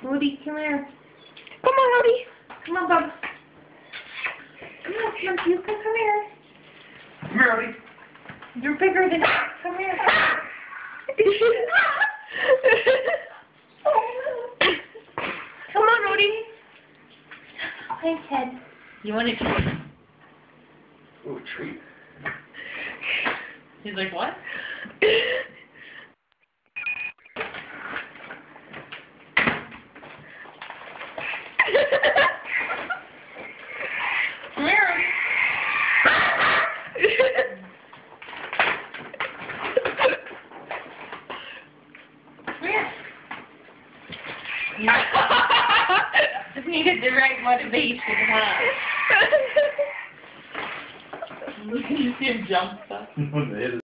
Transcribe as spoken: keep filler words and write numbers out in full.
Woody, come here. Come on, Woody. Come on, bub. Come on, come on, you come, come here. Come here, Woody. You're bigger than come here. Come on, Woody. Hi, Ted. You want a treat? Ooh, treat. He's like, what? Come here. Come here. Just needed the right motivation, huh? You see him jump stuff?